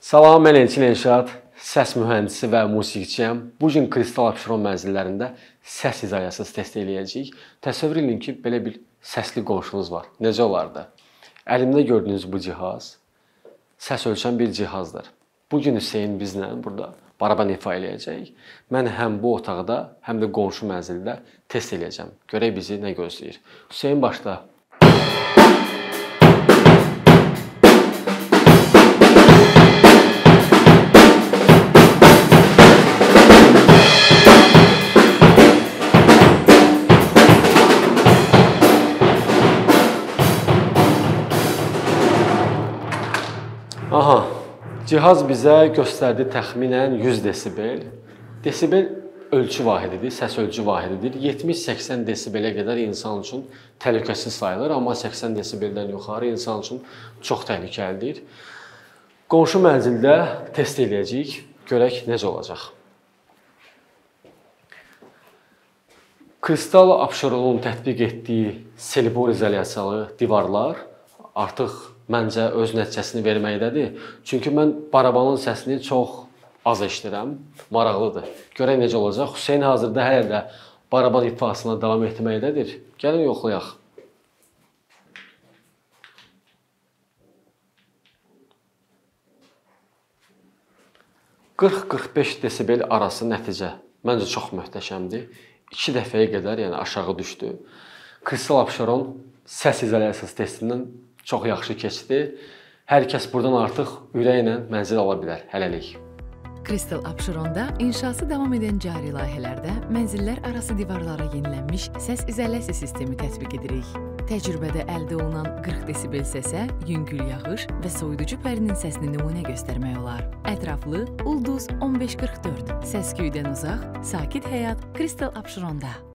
Salam, mən Elçin Elşad, səs mühəndisi və musiqiçiyəm. Bugün Kristal Abşeron mənzillərində səs izolyatsız test eləyəcəyik. Təsəvvür edin ki, belə bir səsli qonşunuz var. Necə olardı? Əlimdə gördüyünüz bu cihaz səs ölçən bir cihazdır. Bugün Hüseyin bizlə burada baraban ifa eləyəcək. Mən həm bu otaqda, həm də qonşu mənzildə test eləyəcəm. Görək bizi nə gözləyir. Hüseyin başla. Aha, cihaz bizə göstərdi təxminən 100 desibel. Desibel ölçü vahididir, səs ölçü vahididir. 70-80 desibelə qədər insan üçün təhlükəsiz sayılır, amma 80 desibeldən yuxarı insan üçün çox təhlükəlidir. Qonşu mənzildə test eləyəcəyik, görək necə olacaq. Kristal Abşeronun tətbiq etdiyi selibor izolyasiyalı divarlar artıq məncə öz nəticəsini verməkdədir. Çünki mən barabanın səsini çox az eşidirəm, maraqlıdır. Görək necə olacaq. Hüseyin hazırda hələ də baraban ifasına davam etməkdədir. Gəlin yoxlayaq. %40-45 desibel arası nəticə məncə çox möhtəşəmdir. 2 dəfəyə qədər yəni aşağı düşdü. Kristal Abşeron səs izolyasiyası testindən çox yaxşı keçdi. Hər kəs buradan artıq ürəklə mənzil ala bilər. Hələlik. Kristal Abşeronda inşası davam edən cari layihələrdə mənzillər arası divarlara yenilənmiş səs izolyasiya sistemi tətbiq edirik. Təcrübədə əldə olunan 40 desibel səsə yüngül yağış və soyuducu pərinin səsini nümunə göstərmək olar. Ətraflı Ulduz 1544. Səs-küydən uzaq, sakit həyat Kristal Abşeronda.